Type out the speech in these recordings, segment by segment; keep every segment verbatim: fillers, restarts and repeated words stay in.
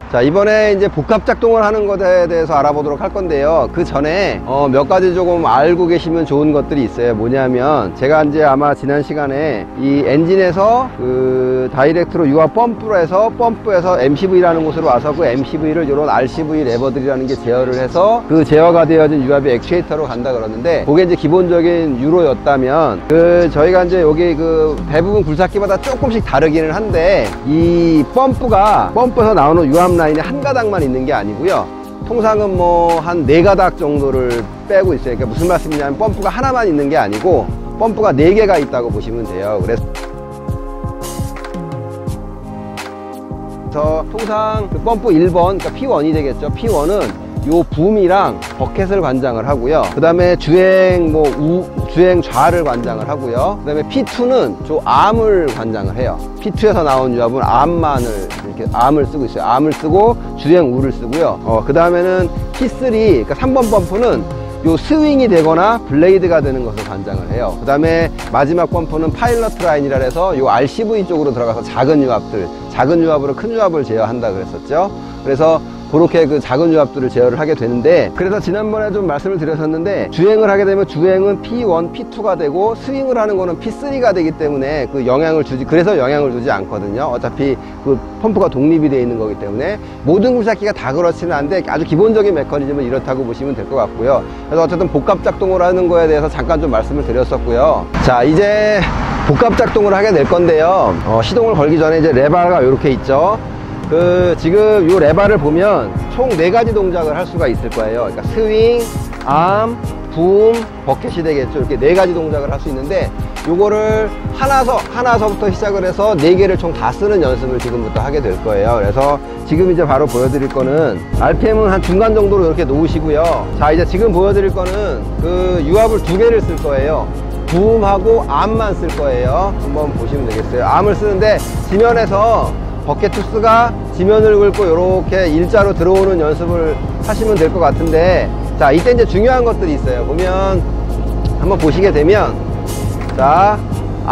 자, 이번에 이제 복합 작동을 하는 것에 대해서 알아보도록 할 건데요. 그 전에 어, 몇 가지 조금 알고 계시면 좋은 것들이 있어요. 뭐냐면 제가 이제 아마 지난 시간에 이 엔진에서 그 다이렉트로 유압 펌프로 해서 펌프에서 엠씨브이라는 곳으로 와서 그 엠씨브이를 이런 알씨브이 레버들이라는 게 제어를 해서 그 제어가 되어진 유압이 액추에이터로 간다 그러는데, 그게 이제 기본적인 유로였다면 그 저희가 이제 여기 그 대부분 굴착기마다 조금씩 다르기는 한데, 이 펌프가 펌프에서 나오는 유압 라인이 한 가닥만 있는 게 아니고요. 통상은 뭐 한 네 가닥 정도를 빼고 있어요. 그러니까 무슨 말씀이냐면 펌프가 하나만 있는 게 아니고 펌프가 네 개가 있다고 보시면 돼요. 그래서 통상 그 펌프 일 번, 그러니까 피 원이 되겠죠. 피 원은 요 붐이랑 버켓을 관장을 하고요. 그 다음에 주행 뭐 우, 주행 좌를 관장을 하고요. 그 다음에 피 투는 저 암을 관장을 해요. 피 투에서 나온 유압은 암만을 이렇게 암을 쓰고 있어요. 암을 쓰고 주행 우를 쓰고요. 어, 그 다음에는 피 쓰리, 그러니까 삼 번 펌프는 요 스윙이 되거나 블레이드가 되는 것을 관장을 해요. 그 다음에 마지막 펌프는 파일럿 라인이라 해서 요 알씨브이 쪽으로 들어가서 작은 유압들, 작은 유압으로 큰 유압을 제어한다 그랬었죠. 그래서 그렇게 그 작은 유압들을 제어를 하게 되는데, 그래서 지난번에 좀 말씀을 드렸었는데, 주행을 하게 되면 주행은 피 원, 피 투가 되고 스윙을 하는 거는 피 쓰리가 되기 때문에 그 영향을 주지, 그래서 영향을 주지 않거든요. 어차피 그 펌프가 독립이 되어 있는 거기 때문에. 모든 굴착기가 다 그렇지는 않은데 아주 기본적인 메커니즘은 이렇다고 보시면 될 것 같고요. 그래서 어쨌든 복합 작동을 하는 거에 대해서 잠깐 좀 말씀을 드렸었고요. 자, 이제 복합 작동을 하게 될 건데요. 어, 시동을 걸기 전에 이제 레바가 이렇게 있죠. 그 지금 요 레바를 보면 총 네 가지 동작을 할 수가 있을 거예요. 그러니까 스윙, 암, 붐, 버켓이 되겠죠. 이렇게 네 가지 동작을 할 수 있는데, 요거를 하나서 하나서부터 시작을 해서 네 개를 총 다 쓰는 연습을 지금부터 하게 될 거예요. 그래서 지금 이제 바로 보여드릴 거는 알피엠은 한 중간 정도로 이렇게 놓으시고요. 자, 이제 지금 보여드릴 거는 그 유압을 두 개를 쓸 거예요. 붐하고 암만 쓸 거예요. 한번 보시면 되겠어요. 암을 쓰는데 지면에서 버켓 투스가 지면을 긁고 이렇게 일자로 들어오는 연습을 하시면 될 것 같은데, 자, 이때 이제 중요한 것들이 있어요. 보면 한번 보시게 되면, 자,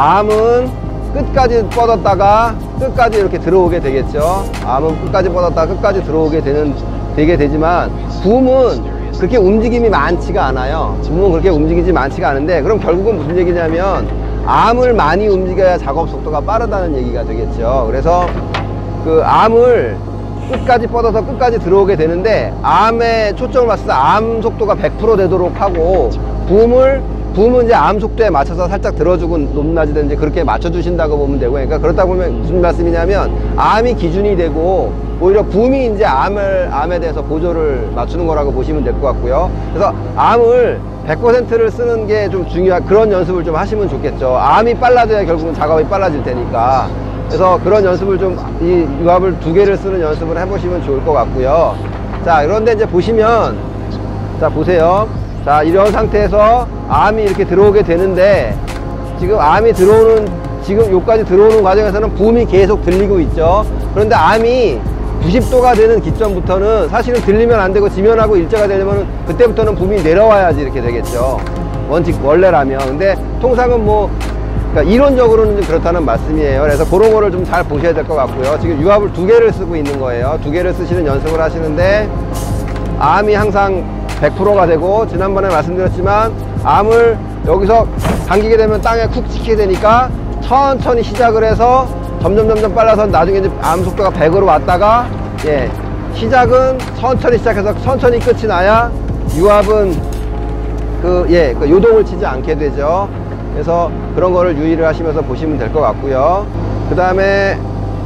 암은 끝까지 뻗었다가 끝까지 이렇게 들어오게 되겠죠. 암은 끝까지 뻗었다가 끝까지 들어오게 되는 되게 되지만, 붐은 그렇게 움직임이 많지가 않아요. 붐은 그렇게 움직이지 많지가 않은데, 그럼 결국은 무슨 얘기냐면 암을 많이 움직여야 작업 속도가 빠르다는 얘기가 되겠죠. 그래서 그 암을 끝까지 뻗어서 끝까지 들어오게 되는데, 암에 초점을 맞춰서 암 속도가 백 퍼센트 되도록 하고, 붐을 붐은 이제 암 속도에 맞춰서 살짝 들어주고 높낮이든지 그렇게 맞춰주신다고 보면 되고, 그러니까 그렇다 보면 무슨 말씀이냐면 암이 기준이 되고 오히려 붐이 이제 암을 암에 대해서 보조를 맞추는 거라고 보시면 될 것 같고요. 그래서 암을 백 퍼센트를 쓰는 게 좀 중요한 그런 연습을 좀 하시면 좋겠죠. 암이 빨라져야 결국은 작업이 빨라질 테니까. 그래서 그런 연습을 좀, 이 유압을 두 개를 쓰는 연습을 해보시면 좋을 것 같고요. 자, 그런데 이제 보시면, 자, 보세요. 자, 이런 상태에서 암이 이렇게 들어오게 되는데, 지금 암이 들어오는, 지금 여기까지 들어오는 과정에서는 붐이 계속 들리고 있죠. 그런데 암이 구십 도가 되는 기점부터는 사실은 들리면 안 되고 지면하고 일자가 되려면 그때부터는 붐이 내려와야지 이렇게 되겠죠. 원칙, 원래라면. 근데 통상은 뭐, 그러니까 이론적으로는 그렇다는 말씀이에요. 그래서 그런 거를 좀 잘 보셔야 될 것 같고요. 지금 유압을 두 개를 쓰고 있는 거예요. 두 개를 쓰시는 연습을 하시는데, 암이 항상 백 퍼센트가 되고, 지난번에 말씀드렸지만 암을 여기서 당기게 되면 땅에 쿡 찍히게 되니까 천천히 시작을 해서 점점 점점 빨라서 나중에 이제 암 속도가 백으로 왔다가, 예, 시작은 천천히 시작해서 천천히 끝이 나야 유압은 그, 예, 그 요동을 치지 않게 되죠. 그래서 그런 거를 유의를 하시면서 보시면 될 것 같고요. 그 다음에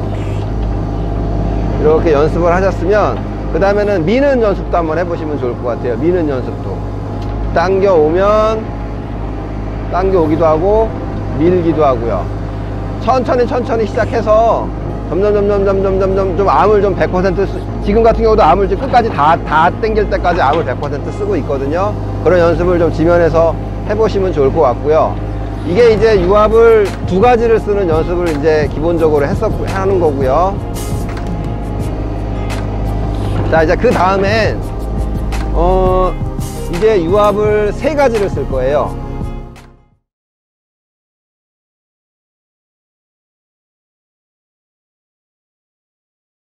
이렇게 연습을 하셨으면, 그 다음에는 미는 연습도 한번 해보시면 좋을 것 같아요. 미는 연습도 당겨 오면 당겨 오기도 하고 밀기도 하고요. 천천히 천천히 시작해서 점점 점점 점점 점점 좀 암을 좀 백 퍼센트 쓰, 지금 같은 경우도 암을 좀 끝까지 다 다 당길 때까지 암을 백 퍼센트 쓰고 있거든요. 그런 연습을 좀 지면에서 해보시면 좋을 것 같고요. 이게 이제 유압을 두 가지를 쓰는 연습을 이제 기본적으로 했었고 하는 거고요. 자, 이제 그 다음엔 어 이제 유압을 세 가지를 쓸 거예요.